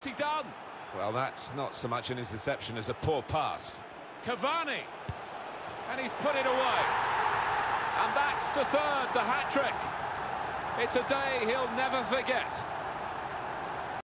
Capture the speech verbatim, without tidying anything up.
He done? Well, that's not so much an interception as a poor pass. Cavani. And he's put it away. And that's the third, the hat-trick. It's a day he'll never forget.